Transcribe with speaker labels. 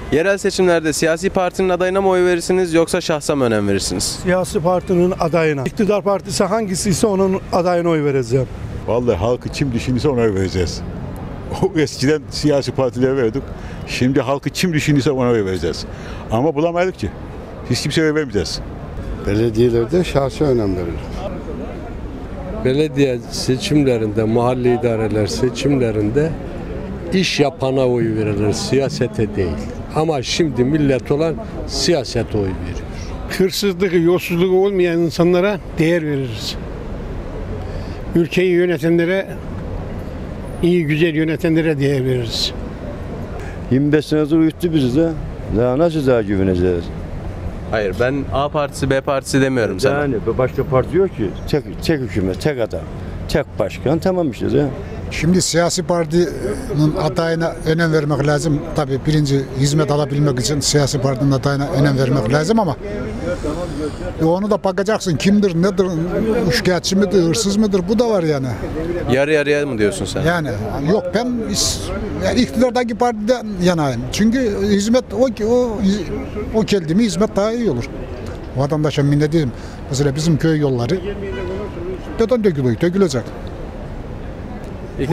Speaker 1: Yerel seçimlerde siyasi partinin adayına mı oy verirsiniz yoksa şahsa mı önem verirsiniz?
Speaker 2: Siyasi partinin adayına. İktidar partisi hangisi ise onun adayına oy vereceğim.
Speaker 3: Vallahi halkı kim düşünürse ona vereceğiz. O eskiden siyasi partilere verdik. Şimdi halkı kim düşünürse ona vereceğiz. Ama bulamadık ki. Hiç kimseye vermeyeceğiz.
Speaker 4: Belediyelerde şahsi önem verilir.
Speaker 5: Belediye seçimlerinde, mahalle idareler seçimlerinde iş yapana oy verilir, siyasete değil. Ama şimdi millet olan siyasete oy veriyor.
Speaker 6: Hırsızlığı, yolsuzluğu olmayan insanlara değer veririz. Ülkeyi yönetenlere, iyi güzel yönetenlere değer veririz.
Speaker 4: 25 senedir uyuttu bizi de. Nasıl daha güveneceğiz?
Speaker 1: Hayır, ben A partisi B partisi demiyorum sana.
Speaker 4: Yani başka parti yok ki. Tek hükümet, tek adam, tek başkan, tamam işte ya.
Speaker 7: Şimdi siyasi partinin adayına önem vermek lazım. Tabii birinci hizmet alabilmek için siyasi partinin adayına önem vermek lazım ama onu da bakacaksın kimdir, nedir, şikayetçi midir, hırsız mıdır, bu da var yani.
Speaker 1: Yarı yarıya mı diyorsun sen?
Speaker 7: Yani yok ben yani iktidardaki partiden yanayım. Çünkü hizmet o geldi mi hizmet daha iyi olur. Vatandaşa minnet edeyim. Mesela bizim köy yolları beton dökülüyor, dökülecek.